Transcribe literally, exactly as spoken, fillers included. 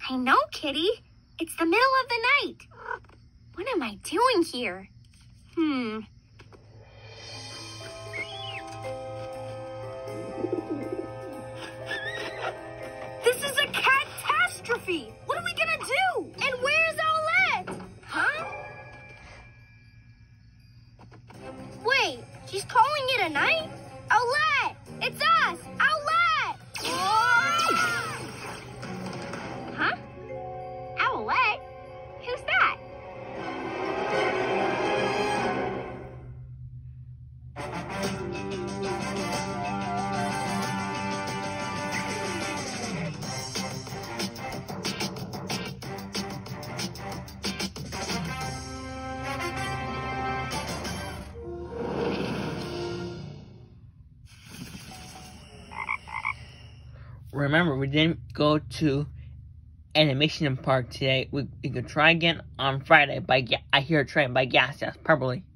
I know, Kitty. It's the middle of the night. What am I doing here? Hmm. This is a catastrophe! What are we gonna do? And where's Owlette? Huh? Wait, she's calling it a night? Owlette! It's us! Owlette! Huh? Owlette? Who's that? Remember, we didn't go to Animation Park today. We, we could try again on Friday. By I hear a train by gas, yes, probably.